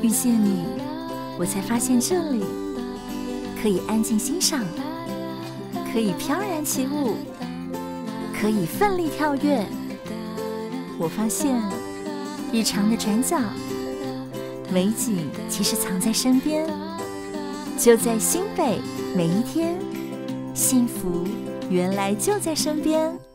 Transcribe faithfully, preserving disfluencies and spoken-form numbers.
遇见你，我才发现这里可以安静欣赏，可以飘然起舞，可以奋力跳跃。我发现日常的转角，美景其实藏在身边，就在新北，每一天，幸福原来就在身边。